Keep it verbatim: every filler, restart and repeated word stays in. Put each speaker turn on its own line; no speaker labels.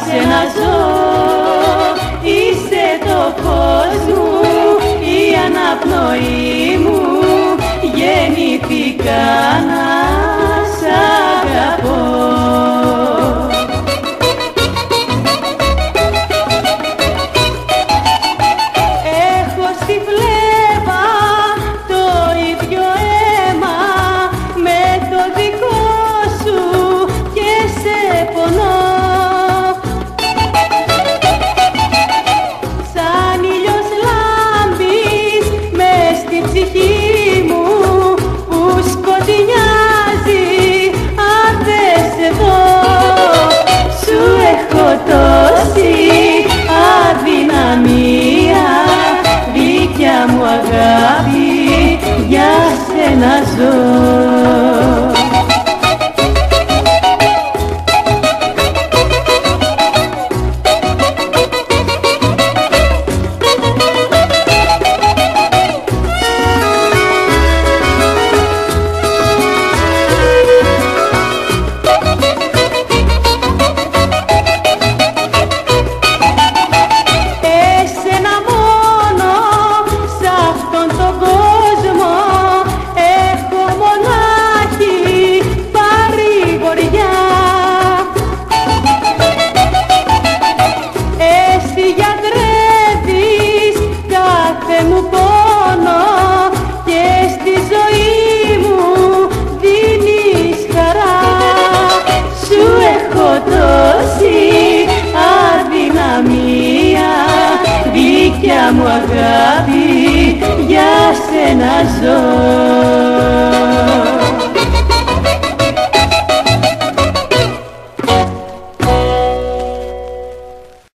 σένα ζω. Είσαι το φως μου, η αναπνοή μου, γεννήθηκα να σ' αγαπώ. Έχω στη φλέβα το ίδιο αίμα με το δικό σου και σε πονώ. Σαν ήλιος λάμπεις μες στη ψυχή μου που σκοτεινιάζει αν δεν σε δω. Σου έχω τόση αδυναμία, δικιά μου αγάπη, για σένα ζω. Μου πόνο και στη ζωή μου δίνεις χαρά. Σου έχω τόση αδυναμία, δικιά μου αγάπη, για σένα ζω.